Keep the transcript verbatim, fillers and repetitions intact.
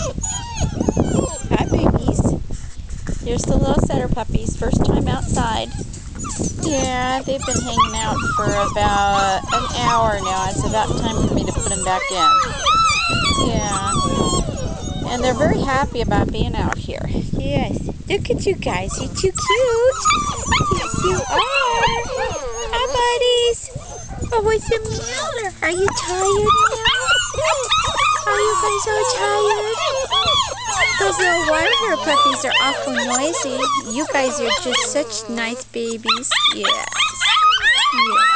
Hi, babies. Here's the little setter puppies. First time outside. Yeah, they've been hanging out for about an hour now. It's about time for me to put them back in. Yeah. And they're very happy about being out here. Yes. Look at you guys. You're too cute. Yes, you are. Hi, buddies. Oh, what's the matter? Are you tired now? Are you guys all tired? Those little wire puppies are awful noisy. You guys are just such nice babies. Yes. Yes.